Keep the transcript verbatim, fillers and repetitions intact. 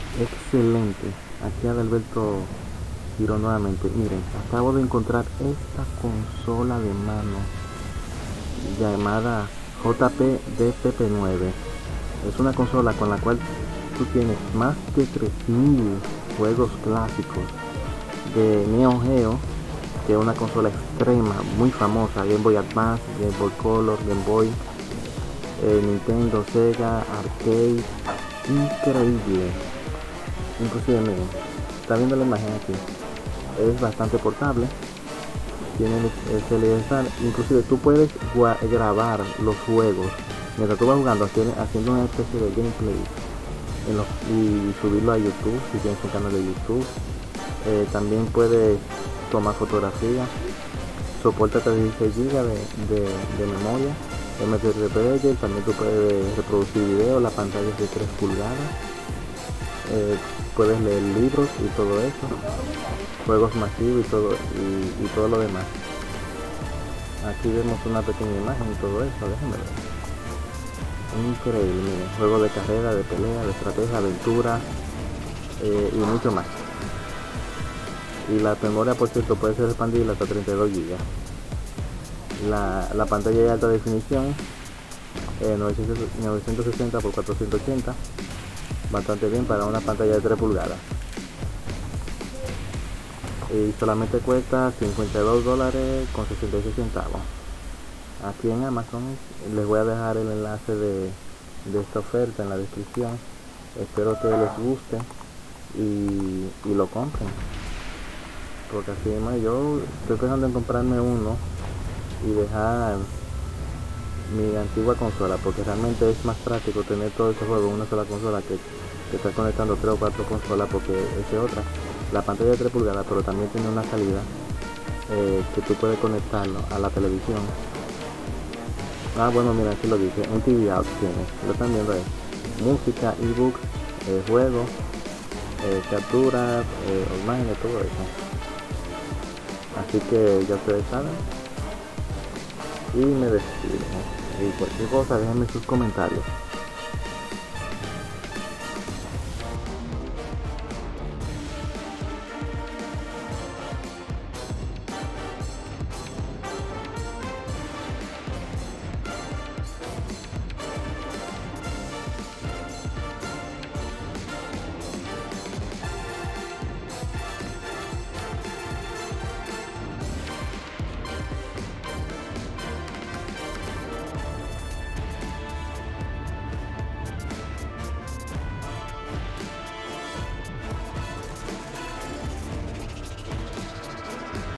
Excelente. Aquí Adalberto Giro nuevamente. Miren, acabo de encontrar esta consola de mano llamada J P D P P nueve. Es una consola con la cual tú tienes más de tres mil juegos clásicos de Neo Geo, que es una consola extrema, muy famosa. Game Boy Advance, Game Boy Color, Game Boy, eh, Nintendo, Sega, Arcade. Increíble. Inclusive, miren, está viendo la imagen aquí. Es bastante portable. Tiene el celestar. Inclusive tú puedes grabar los juegos mientras tú vas jugando, haciendo una especie de gameplay en los, y subirlo a YouTube si tienes un canal de YouTube. Eh, también puedes tomar fotografías. Soporta hasta dieciséis gigas de, de, de memoria M P tres Player. También tú puedes reproducir videos. La pantalla es de tres pulgadas. Eh, puedes leer libros y todo eso, juegos masivos y todo y, y todo lo demás. Aquí vemos una pequeña imagen y todo eso. Déjenme ver. Increíble, miren, juegos de carrera, de pelea, de estrategia, aventura, eh, y mucho más. Y la memoria, por cierto, puede ser expandida hasta treinta y dos gigas. La, la pantalla de alta definición, eh, novecientos sesenta por cuatrocientos ochenta, bastante bien para una pantalla de tres pulgadas. Y solamente cuesta cincuenta y dos dólares con sesenta y seis centavos. Aquí en Amazon les voy a dejar el enlace de, de esta oferta en la descripción. Espero que les guste y, y lo compren, porque así más yo estoy pensando en comprarme uno y dejar mi antigua consola, porque realmente es más práctico tener todo ese juego en una sola consola que, que estar conectando tres o cuatro consolas, porque esa es otra. La pantalla de tres pulgadas, pero también tiene una salida, eh, que tú puedes conectarlo a la televisión. Ah, bueno, mira, aquí lo dice, un T V opciones, lo están viendo ahí. Música, ebooks, eh, juegos, eh, capturas, eh, imágenes, todo eso. Así que ya ustedes saben. Y me despido. Y cualquier cosa, déjenme sus comentarios.